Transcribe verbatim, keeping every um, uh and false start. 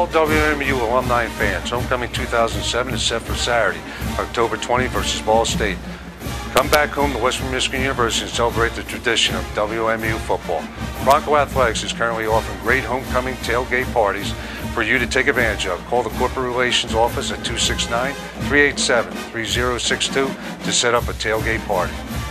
all W M U alumni and fans, homecoming two thousand seven is set for Saturday, October twentieth versus Ball State. Come back home to Western Michigan University and celebrate the tradition of W M U football. Bronco Athletics is currently offering great homecoming tailgate parties for you to take advantage of. Call the Corporate Relations Office at two six nine, three eight seven, three zero six two to set up a tailgate party.